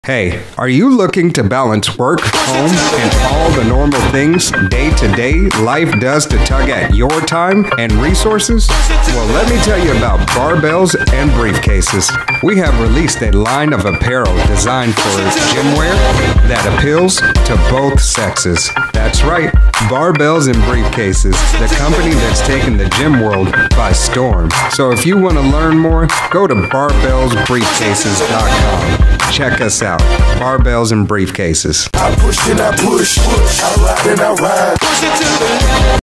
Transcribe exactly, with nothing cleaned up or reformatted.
Hey, are you looking to balance work, home, and all the normal things day to day life does to tug at your time and resources? Well, let me tell you about Barbells and Briefcases. We have released a line of apparel designed for gym wear that appeals to both sexes. That's right, Barbells and Briefcases, the company that's taken the gym world by storm. So if you want to learn more, go to barbells briefcases dot com. Check us out, Barbells and Briefcases. I push and I push, push, I ride and I ride. Push it to the